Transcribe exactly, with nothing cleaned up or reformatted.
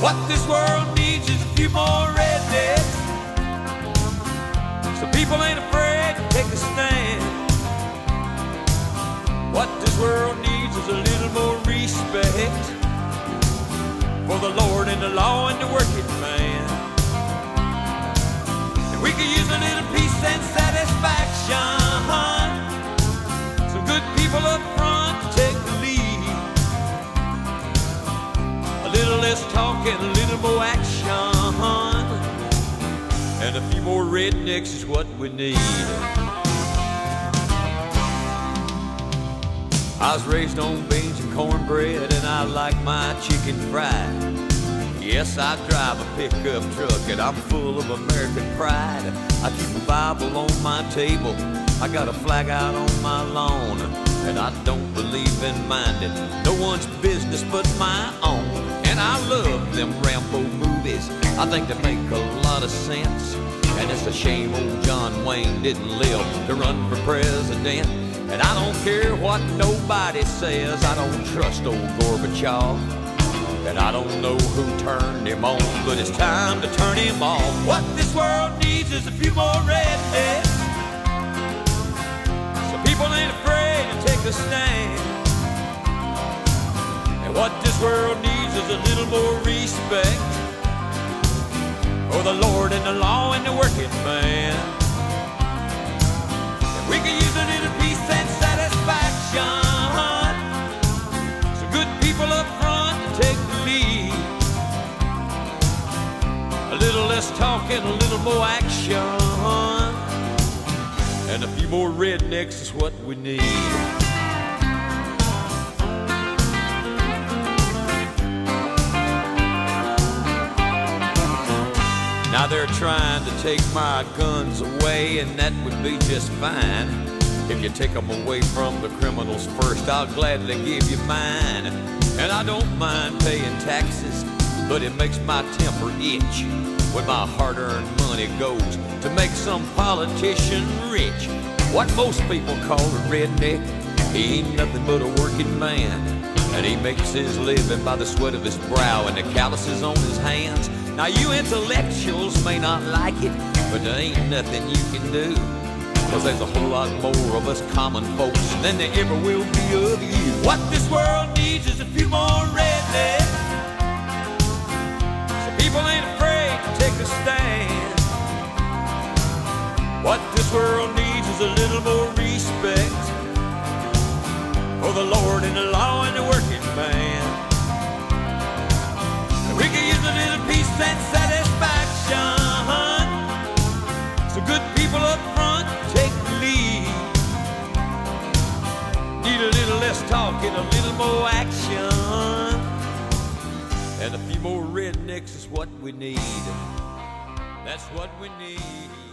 What this world needs is a few more rednecks, so people ain't afraid to take a stand. What this world needs is a little more respect for the Lord and the law and the working man. And we could use a little peace and satisfaction, some good people up front to take the lead. A little less talk and a little more action, and a few more rednecks is what we need. I was raised on beans and cornbread, and I like my chicken fried. Yes, I drive a pickup truck, and I'm full of American pride. I keep a Bible on my table, I got a flag out on my lawn, and I don't believe in minding no one's business but my own. And I love them Rambo movies, I think they make a lot of sense. And it's a shame old John Wayne didn't live to run for president. And I don't care what nobody says, I don't trust old Gorbachev. And I don't know who turned him on, but it's time to turn him off. What this world needs is a few more rednecks, so people ain't afraid to take a stand. And what this world needs is a little more respect for the Lord and the law and the working man. And we can use a little peace and satisfaction, some good people up front to take the lead. A little less talk and a little more action, and a few more rednecks is what we need. Now they're trying to take my guns away, and that would be just fine. If you take them away from the criminals first, I'll gladly give you mine. And I don't mind paying taxes, but it makes my temper itch when my hard-earned money goes to make some politician rich. What most people call a redneck, he ain't nothing but a working man. And he makes his living by the sweat of his brow and the calluses on his hands. Now you intellectuals may not like it, but there ain't nothing you can do, 'cause there's a whole lot more of us common folks than there ever will be of you. What this world needs is a few more rednecks, so people ain't afraid to take a stand. What this world needs is a little more respect for the Lord and the law and the working man. And we can use a little peace and satisfaction, so good people up front take the lead. Need a little less talk and a little more action, and a few more rednecks is what we need. That's what we need.